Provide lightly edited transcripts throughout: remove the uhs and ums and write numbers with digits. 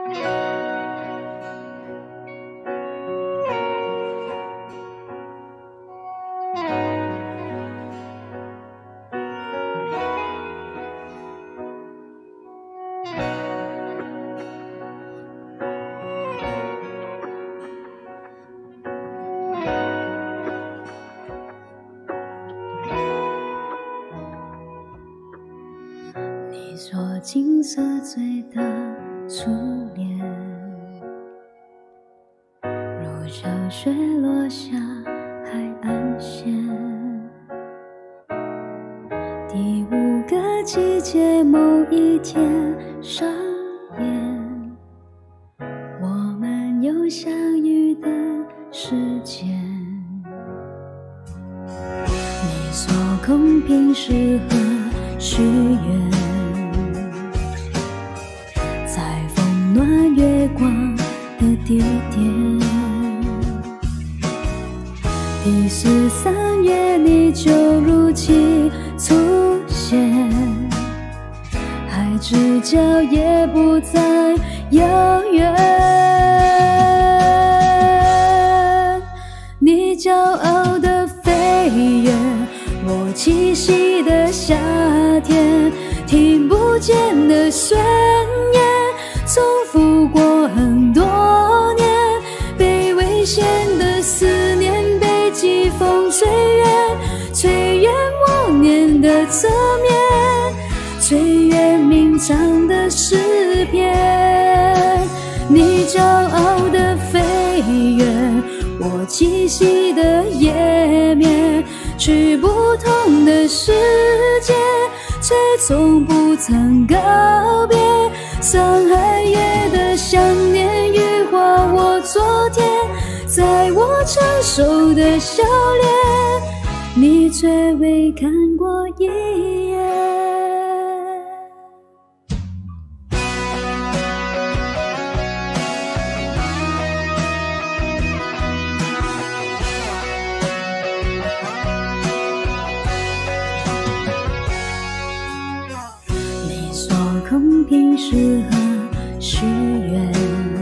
你说金色醉的初恋，如小雪落下海岸线，第5个季节某一天上演，我们有相遇的时间。你说空瓶适合许愿，在风暖月光的地点，第13月你就如期出现，海之角也不再遥远。你骄傲的飞跃，我栖息的夏天，听不见的宣言，重复过很多年，被危险的思念，被季风吹远，吹远默念的侧面，吹远鸣唱的诗篇。你骄傲的飞跃，我栖息的页面，去不同的世界，却从不曾告别。上海夜的想念羽化我昨天，在我成熟的笑脸，你却未看过一眼。空瓶适合许愿，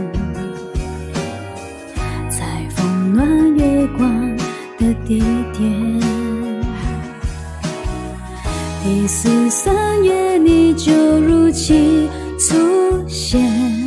在风暖月光的地点，第13月你就如期出现，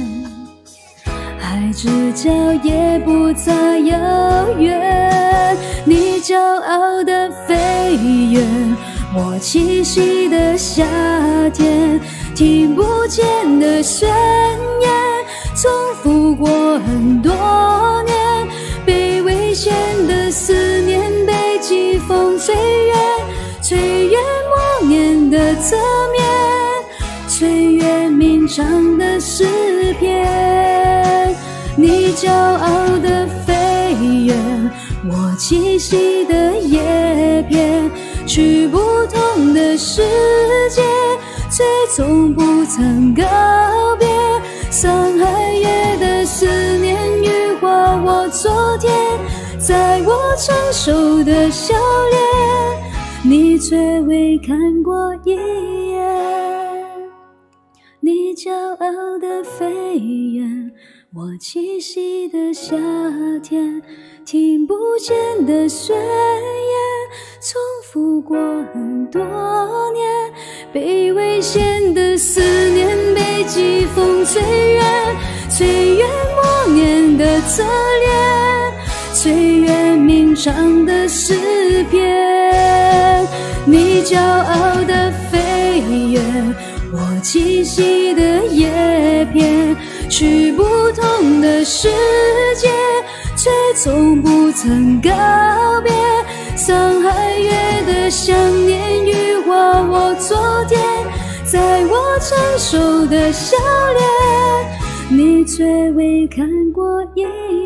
海之角也不再遥远。你骄傲的飞跃，我栖息的夏天，听不见的宣言，重复过很多年，被危险的思念，被季风吹远，吹远默念的侧面，吹远鸣唱的诗篇。你骄傲的飞跃，我栖息的叶片，去不同的世界，却从不曾告别。上海夜的思念羽化我昨天，在我成熟的笑脸，你却未看过一眼。你骄傲的飞跃，我栖息的夏天，听不见的宣言，重复过很多年，被危险的思念，被季风吹远，吹远默念的侧脸，吹远鸣唱的诗篇。你骄傲的飞跃，我栖息的叶片，去不同的世界，却从不曾告别。上海夜的想念羽化我昨天，在我成熟的笑脸，你却未看过一眼。